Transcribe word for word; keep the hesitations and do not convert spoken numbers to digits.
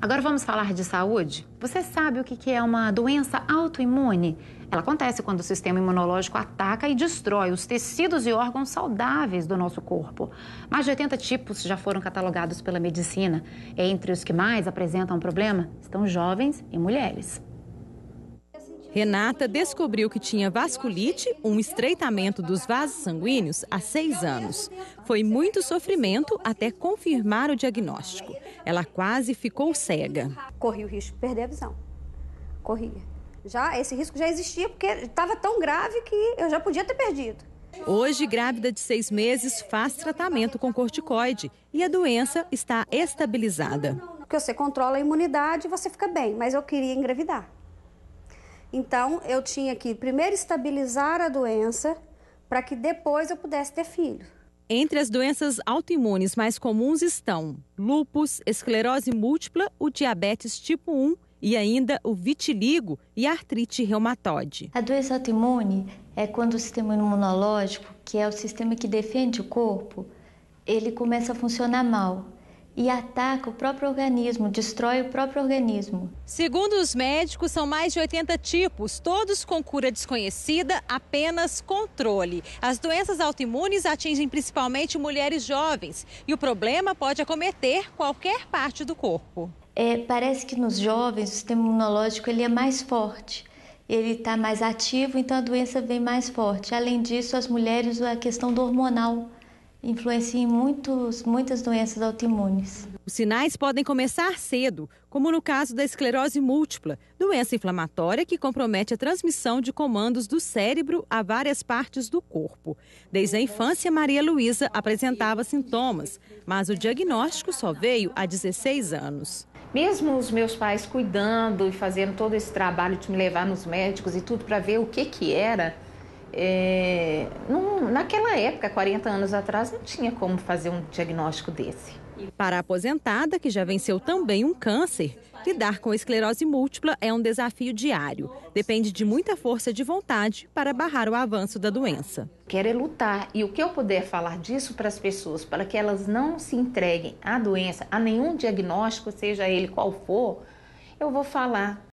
Agora vamos falar de saúde? Você sabe o que é uma doença autoimune? Ela acontece quando o sistema imunológico ataca e destrói os tecidos e órgãos saudáveis do nosso corpo. Mais de oitenta tipos já foram catalogados pela medicina. Entre os que mais apresentam problema estão jovens e mulheres. Renata descobriu que tinha vasculite, um estreitamento dos vasos sanguíneos, há seis anos. Foi muito sofrimento até confirmar o diagnóstico. Ela quase ficou cega. Corri o risco de perder a visão. Corria. Já, esse risco já existia porque estava tão grave que eu já podia ter perdido. Hoje, grávida de seis meses, faz tratamento com corticoide e a doença está estabilizada. Porque você controla a imunidade e você fica bem, mas eu queria engravidar. Então, eu tinha que primeiro estabilizar a doença para que depois eu pudesse ter filho. Entre as doenças autoimunes mais comuns estão lúpus, esclerose múltipla, o diabetes tipo um e ainda o vitiligo e a artrite reumatoide. A doença autoimune é quando o sistema imunológico, que é o sistema que defende o corpo, ele começa a funcionar mal. E ataca o próprio organismo, destrói o próprio organismo. Segundo os médicos, são mais de oitenta tipos, todos com cura desconhecida, apenas controle. As doenças autoimunes atingem principalmente mulheres jovens e o problema pode acometer qualquer parte do corpo. É, parece que nos jovens o sistema imunológico ele é mais forte, ele está mais ativo, então a doença vem mais forte. Além disso, as mulheres, a questão do hormonal influencia em muitos, muitas doenças autoimunes. Os sinais podem começar cedo, como no caso da esclerose múltipla, doença inflamatória que compromete a transmissão de comandos do cérebro a várias partes do corpo. Desde a infância, Maria Luísa apresentava sintomas, mas o diagnóstico só veio há dezesseis anos. Mesmo os meus pais cuidando e fazendo todo esse trabalho de me levar nos médicos e tudo para ver o que que era, É, não, naquela época, quarenta anos atrás, não tinha como fazer um diagnóstico desse. Para a aposentada, que já venceu também um câncer, lidar com a esclerose múltipla é um desafio diário. Depende de muita força de vontade para barrar o avanço da doença. Quero é lutar e o que eu puder falar disso para as pessoas, para que elas não se entreguem à doença, a nenhum diagnóstico, seja ele qual for, eu vou falar.